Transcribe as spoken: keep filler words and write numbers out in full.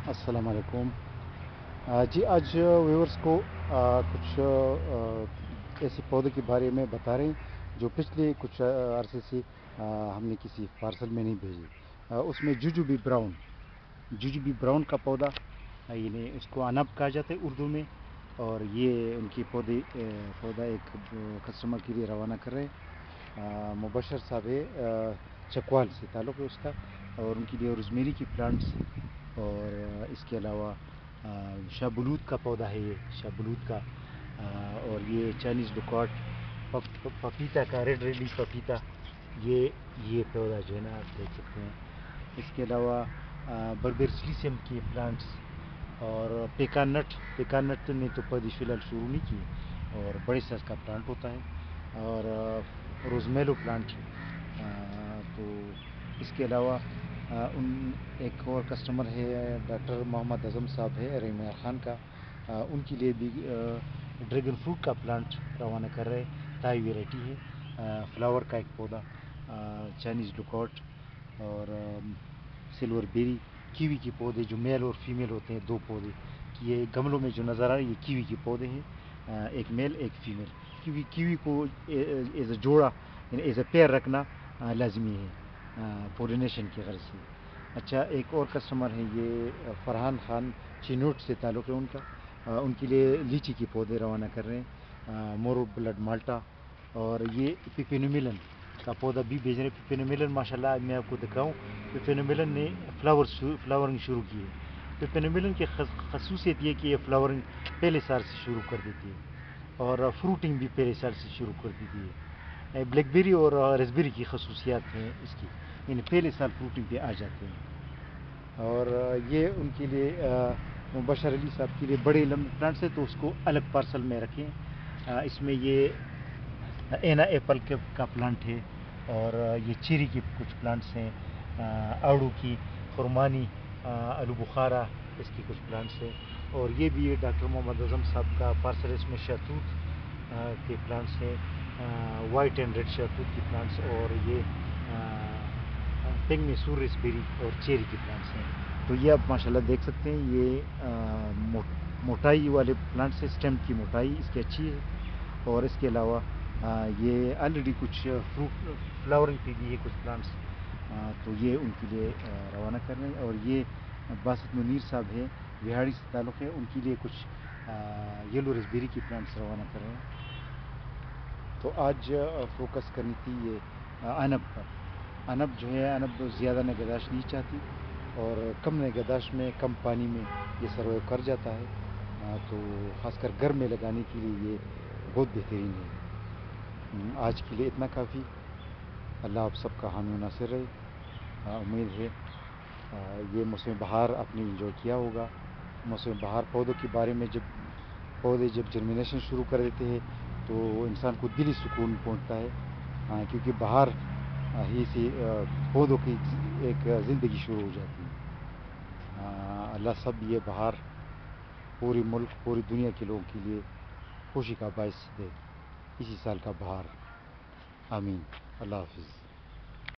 السلام علیکم۔ آ، جی آج ویورز کو آ، کچھ آ، ایسے پودے کے بارے میں بتا رہے ہیں جو پچھلے کچھ آ، عرصے سے آ، ہم نے کسی پارسل میں نہیں بھیجی۔ آ، اس میں جوجوبی براؤن جوجوبی براؤن کا پودا، آ، یعنی اس کو انب کہا جاتا ہے اردو میں، اور یہ ان کی پودے آ، پودا ایک کسٹمر کے لیے روانہ کر رہے ہیں۔ آ، مبشر صاحب ہے، آ، چکوال سے تعلق ہے اس کا، اور ان کے لیے روزمیری کی پلانٹس، اور آ، اس کے علاوہ آ، شاہ بلوت کا پودا ہے، یہ شاہ بلوت کا، آ، اور یہ چائنیز ڈوکاٹ، پپ- پپیتا کا ریڈ ریڈی پپیتا، یہ یہ پودا جو ہے نا آپ دیکھ سکتے ہیں۔ اس کے علاوہ بربر سلیسیم کی پلانٹس، اور پیکان نٹ پیکان نٹ نے تو پودے فی الحال شروع نہیں کی، اور بڑے سائز کا پلانٹ ہوتا ہے، اور آ، روزمیلو پلانٹ۔ آ، تو اس کے علاوہ آ، ان ایک اور کسٹمر ہے ڈاکٹر محمد اعظم صاحب ہے ریمیار خان کا، آ، ان کے لیے بھی آ، ڈریگن فروٹ کا پلانٹ روانہ کر رہے، تائی ویرائٹی ہے، آ، فلاور کا ایک پودا، آ، چائنیز ڈوکاٹ، اور آم، سلور بیری، کیوی کے پودے جو میل اور فیمیل ہوتے ہیں، دو پودے، یہ گملوں میں جو نظر آ رہے ہیں یہ کیوی کے پودے ہیں، آ، ایک میل ایک فیمیل۔ کیوی کیوی کو ایز اے جوڑا، یعنی ایز اے پیر رکھنا آ، لازمی ہے پولینیشن کی غرض سے۔ اچھا، ایک اور کسٹمر ہیں یہ فرحان خان، چینوٹ سے تعلق ہے ان کا، آ، ان کے لیے لیچی کے پودے روانہ کر رہے ہیں، مورو بلڈ مالٹا، اور یہ پیپینومیلن کا پودا بھی بھیج رہے ہیں۔ پیپینومیلن ماشاءاللہ میں آپ کو دکھاؤں، پیپینومیلن نے فلاور فلاورنگ شروع کی ہے۔ پیپینومیلن کی خصوصیت یہ کہ یہ فلاورنگ پہلے سال سے شروع کر دیتی ہے، اور فروٹنگ بھی پہلے سال سے شروع کر دیتی ہے۔ بلیک بیری اور ریسبیری کی خصوصیات ہیں اس کی، یعنی پہلے سال فروٹنگ پہ آ جاتے ہیں۔ اور یہ ان کے لیے مبشر علی صاحب کے لیے بڑے لمبے پلانٹس ہیں، تو اس کو الگ پارسل میں رکھیں۔ اس میں یہ اینا ایپل کا پلانٹ ہے، اور یہ چیری کے کچھ پلانٹس ہیں، آڑو کی، خرمانی، آلو بخارا، اس کی کچھ پلانٹس ہیں، اور یہ بھی ڈاکٹر محمد اعظم صاحب کا پارسل، اس میں شہتوت کے پلانٹس ہیں، وائٹ اینڈ ریڈ شہتوت کی پلانٹس، اور یہ پنگ میں سور ریسبیری اور چیری کے پلانٹس ہیں۔ تو یہ آپ ماشاءاللہ دیکھ سکتے ہیں، یہ موٹائی والے پلانٹس ہیں، اسٹیم کی موٹائی اس کی اچھی ہے، اور اس کے علاوہ یہ آلریڈی کچھ فروٹ فلاورنگ پہ بھی ہے کچھ پلانٹس، تو یہ ان کے لیے روانہ کر رہے ہیں۔ اور یہ باسط منیر صاحب ہے، بہاڑی سے تعلق ہے، ان کے لیے کچھ یلو ریسبیری کی پلانٹس روانہ کر رہے ہیں۔ تو آج فوکس کرنی تھی یہ انب پر۔ انب جو ہے، انب زیادہ نگہداشت نہیں چاہتی، اور کم نگہداشت میں کم پانی میں یہ سروائیو کر جاتا ہے، تو خاص کر گھر میں لگانے کے لیے یہ بہت بہترین ہے۔ آج کے لیے اتنا کافی۔ اللہ آپ سب کا حامی و ناصر رہے۔ امید ہے یہ موسم بہار آپ نے انجوائے کیا ہوگا۔ موسم بہار پودوں کے بارے میں، جب پودے جب جرمینیشن شروع کر دیتے ہیں تو انسان کو دلی سکون پہنچتا ہے، کیونکہ بہار ہی سے پودوں کی ایک زندگی شروع ہو جاتی ہے۔ اللہ سب یہ بہار پوری ملک، پوری دنیا کے لوگوں کے لیے خوشی کا باعث دے، اسی سال کا بہار۔ آمین۔ اللہ حافظ۔